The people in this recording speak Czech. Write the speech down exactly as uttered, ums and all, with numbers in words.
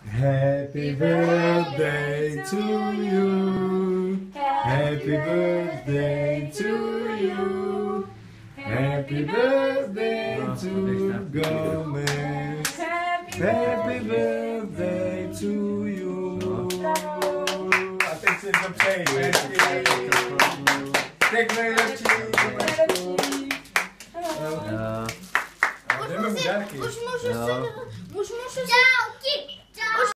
Happy birthday to you. Happy birthday to you. Happy birthday to Gomez. Happy birthday to you. A teď si to přeji. Tak nejlepší. Jdeme mu dárky. Už můžu se... Už můžu se...